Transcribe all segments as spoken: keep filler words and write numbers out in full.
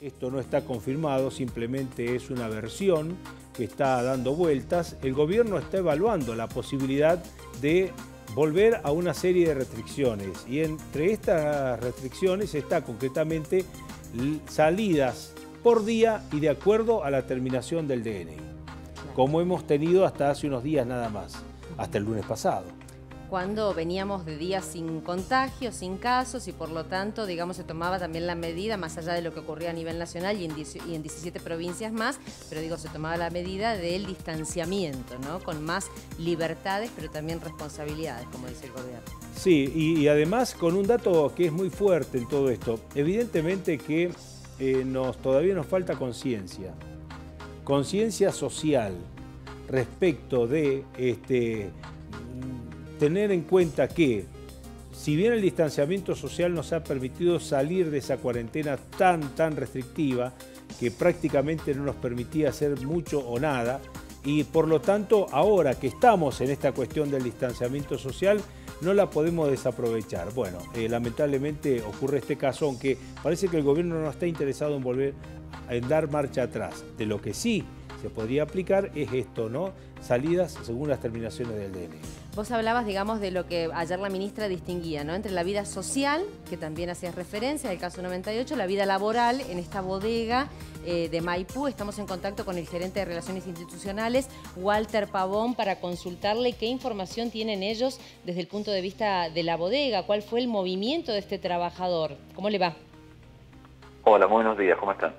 Esto no está confirmado, simplemente es una versión que está dando vueltas. El gobierno está evaluando la posibilidad de volver a una serie de restricciones y entre estas restricciones está concretamente salidas por día y de acuerdo a la terminación del D N I, como hemos tenido hasta hace unos días nada más, hasta el lunes pasado. Cuando veníamos de días sin contagios, sin casos y por lo tanto, digamos, se tomaba también la medida, más allá de lo que ocurría a nivel nacional y en, y en diecisiete provincias más, pero digo, se tomaba la medida del distanciamiento, ¿no? Con más libertades, pero también responsabilidades, como dice el gobierno. Sí, y, y además con un dato que es muy fuerte en todo esto, evidentemente que eh, nos, todavía nos falta conciencia, conciencia social respecto de este... tener en cuenta que, si bien el distanciamiento social nos ha permitido salir de esa cuarentena tan, tan restrictiva, que prácticamente no nos permitía hacer mucho o nada, y por lo tanto, ahora que estamos en esta cuestión del distanciamiento social, no la podemos desaprovechar. Bueno, eh, lamentablemente ocurre este caso, aunque parece que el gobierno no está interesado en volver a dar marcha atrás. De lo que sí se podría aplicar es esto, ¿no? Salidas según las terminaciones del D N I. Vos hablabas, digamos, de lo que ayer la ministra distinguía, ¿no? Entre la vida social, que también hacías referencia, del caso noventa y ocho, la vida laboral en esta bodega eh, de Maipú. Estamos en contacto con el gerente de Relaciones Institucionales, Walter Pavón, para consultarle qué información tienen ellos desde el punto de vista de la bodega, cuál fue el movimiento de este trabajador. ¿Cómo le va? Hola, muy buenos días, ¿cómo están?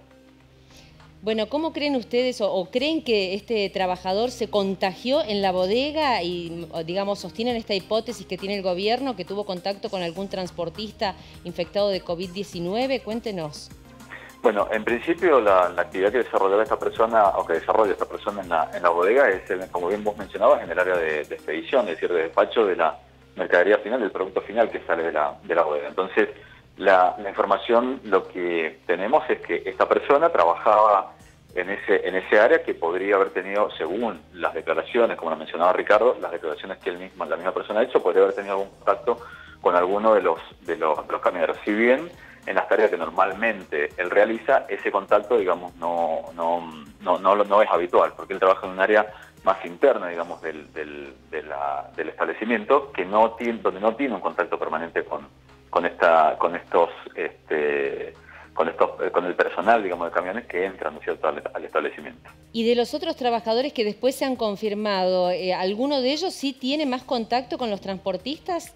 Bueno, ¿cómo creen ustedes o, o creen que este trabajador se contagió en la bodega y, digamos, sostienen esta hipótesis que tiene el gobierno, que tuvo contacto con algún transportista infectado de COVID diecinueve? Cuéntenos. Bueno, en principio la, la actividad que desarrollaba esta persona, o que desarrolla esta persona en la, en la bodega es, el, como bien vos mencionabas, en el área de, de expedición, es decir, de despacho de la mercadería final, del producto final que sale de la, de la bodega. Entonces, la, la información, lo que tenemos es que esta persona trabajaba en ese, en ese área que podría haber tenido, según las declaraciones, como lo mencionaba Ricardo, las declaraciones que él mismo, la misma persona ha hecho, podría haber tenido algún contacto con alguno de los, de los, de los camioneros. Si bien en las tareas que normalmente él realiza, ese contacto, digamos, no, no, no, no, no es habitual, porque él trabaja en un área más interna, digamos, del, del, de la, del establecimiento, que no tiene, donde no tiene un contacto permanente con, con, esta, con estos... Este, Con, estos, con el personal, digamos, de camiones que entran, ¿no es cierto?, al, al establecimiento. Y de los otros trabajadores que después se han confirmado, eh, ¿alguno de ellos sí tiene más contacto con los transportistas?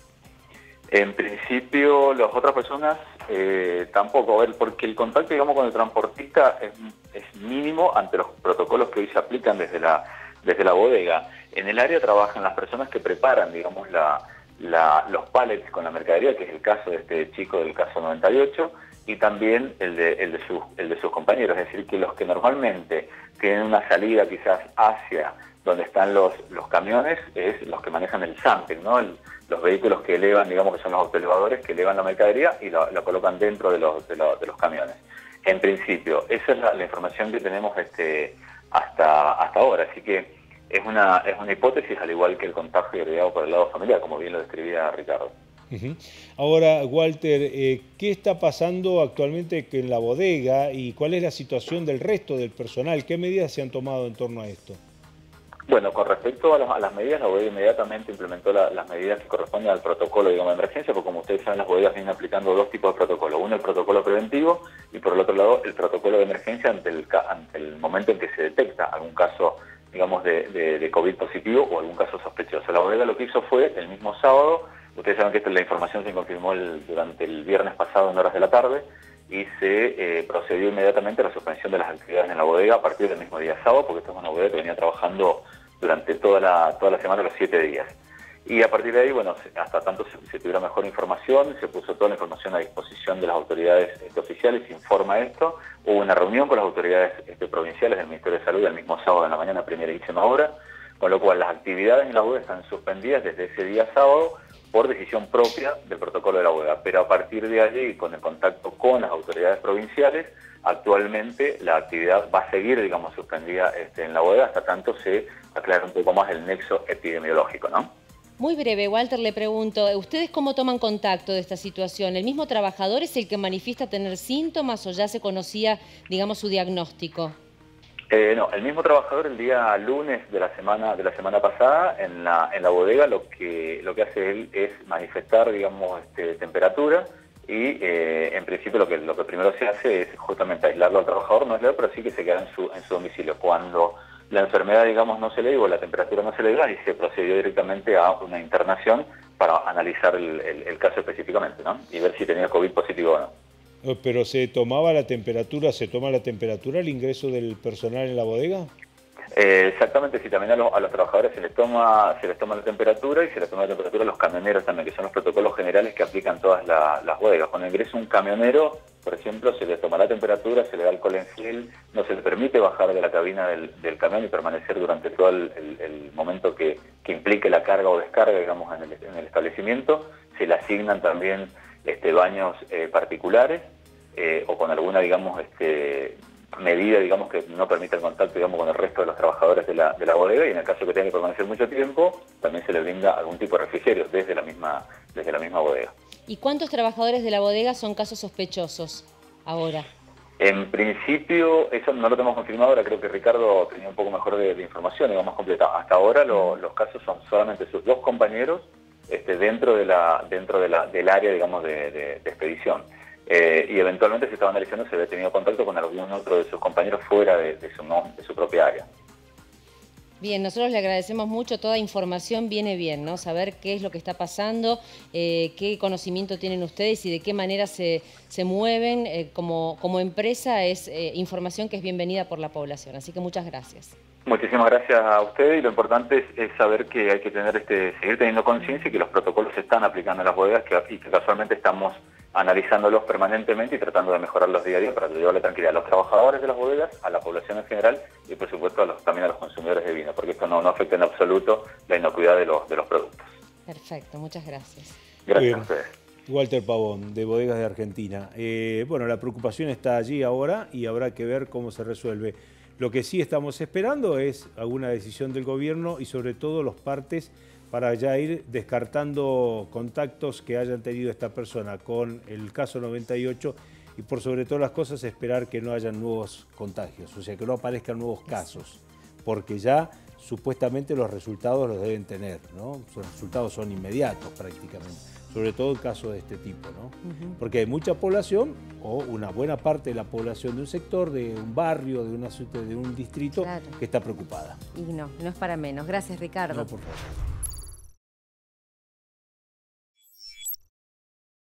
En principio, las otras personas eh, tampoco, a ver, porque el contacto, digamos, con el transportista es, es mínimo ante los protocolos que hoy se aplican desde la, desde la bodega. En el área trabajan las personas que preparan, digamos, la, la, los pallets con la mercadería, que es el caso de este chico del caso noventa y ocho, y también el de, el, de sus, el de sus compañeros, es decir, que los que normalmente tienen una salida quizás hacia donde están los, los camiones, es los que manejan el sampling, ¿no? El, los vehículos que elevan, digamos que son los autoelevadores, que elevan la mercadería y la, la colocan dentro de los, de, los, de los camiones. En principio, esa es la, la información que tenemos este, hasta, hasta ahora, así que es una, es una hipótesis, al igual que el contagio heredado por el lado familiar, como bien lo describía Ricardo. Uh-huh. Ahora, Walter, eh, ¿qué está pasando actualmente en la bodega y cuál es la situación del resto del personal? ¿Qué medidas se han tomado en torno a esto? Bueno, con respecto a, los, a las medidas, la bodega inmediatamente implementó la, las medidas que corresponden al protocolo, digamos, de emergencia, porque como ustedes saben, las bodegas vienen aplicando dos tipos de protocolo. Uno, el protocolo preventivo, y por el otro lado, el protocolo de emergencia ante el, ante el momento en que se detecta algún caso, digamos, de, de, de COVID positivo o algún caso sospechoso. La bodega lo que hizo fue, el mismo sábado, ustedes saben que esta, la información se confirmó el, durante el viernes pasado en horas de la tarde y se eh, procedió inmediatamente a la suspensión de las actividades en la bodega a partir del mismo día sábado, porque esta es una bodega que venía trabajando durante toda la, toda la semana, los siete días. Y a partir de ahí, bueno, hasta tanto se, se tuviera mejor información, se puso toda la información a disposición de las autoridades este, oficiales, se informa esto. Hubo una reunión con las autoridades este, provinciales del Ministerio de Salud el mismo sábado en la mañana, primera y décima hora, con lo cual las actividades en la bodega están suspendidas desde ese día sábado por decisión propia del protocolo de la bodega. Pero a partir de allí, con el contacto con las autoridades provinciales, actualmente la actividad va a seguir, digamos, suspendida este, en la bodega hasta tanto se aclare un poco más el nexo epidemiológico, ¿no? Muy breve, Walter, le pregunto, ¿ustedes cómo toman contacto de esta situación? ¿El mismo trabajador es el que manifiesta tener síntomas o ya se conocía, digamos, su diagnóstico? Eh, no, el mismo trabajador el día lunes de la semana de la semana pasada en la, en la bodega lo que lo que hace él es manifestar, digamos, este, temperatura y eh, en principio lo que lo que primero se hace es justamente aislarlo al trabajador, no aislarlo, pero sí que se queda en su, en su domicilio. Cuando la enfermedad, digamos, no se le dio, la temperatura no se le dio, y se procedió directamente a una internación para analizar el, el, el caso específicamente, ¿no? Y ver si tenía COVID positivo o no. ¿Pero se tomaba la temperatura, se toma la temperatura al ingreso del personal en la bodega? Eh, exactamente, sí, también a, lo, a los trabajadores se les toma se les toma la temperatura y se les toma la temperatura a los camioneros también, que son los protocolos generales que aplican todas la, las bodegas. Cuando ingresa un camionero, por ejemplo, se le toma la temperatura, se le da alcohol en gel, no se le permite bajar de la cabina del, del camión y permanecer durante todo el, el, el momento que, que implique la carga o descarga, digamos, en el, en el establecimiento. Se le asignan también este, baños eh, particulares eh, o con alguna, digamos, este, medida, digamos, que no permita el contacto, digamos, con el resto de los trabajadores de la, de la bodega, y en el caso que tenga que permanecer mucho tiempo, también se le brinda algún tipo de refrigerio desde la misma, desde la misma bodega. ¿Y cuántos trabajadores de la bodega son casos sospechosos ahora? En principio, eso no lo tenemos confirmado, ahora creo que Ricardo tenía un poco mejor de, de información, digamos, completa. Hasta ahora lo, los casos son solamente sus dos compañeros este, dentro, de la, dentro de la, del área, digamos, de, de, de expedición. Eh, y eventualmente se estaba analizando si había tenido contacto con algún otro de sus compañeros fuera de, de, su, no, de su propia área. Bien, nosotros le agradecemos mucho, toda información viene bien, ¿no? Saber qué es lo que está pasando, eh, qué conocimiento tienen ustedes y de qué manera se, se mueven eh, como, como empresa, es eh, información que es bienvenida por la población. Así que muchas gracias. Muchísimas gracias a ustedes, y lo importante es, es saber que hay que tener este, seguir teniendo conciencia y que los protocolos se están aplicando en las bodegas, que, y que casualmente estamos analizándolos permanentemente y tratando de mejorarlos día a día para llevarle tranquilidad a los trabajadores de las bodegas, a la población en general y por supuesto a los, también a los consumidores de vino, porque esto no, no afecta en absoluto la inocuidad de los, de los productos. Perfecto, muchas gracias. Gracias a ustedes. Walter Pavón, de Bodegas de Argentina. Eh, bueno, la preocupación está allí ahora y habrá que ver cómo se resuelve. Lo que sí estamos esperando es alguna decisión del gobierno y sobre todo los partes para ya ir descartando contactos que hayan tenido esta persona con el caso noventa y ocho y por sobre todas las cosas esperar que no hayan nuevos contagios, o sea, que no aparezcan nuevos casos, porque ya supuestamente los resultados los deben tener, ¿no? Los resultados son inmediatos prácticamente, sobre todo en casos de este tipo, ¿no? Uh-huh. Porque hay mucha población, o una buena parte de la población de un sector, de un barrio, de, una, de un distrito, claro, que está preocupada. Y no, no es para menos. Gracias, Ricardo. No, por favor.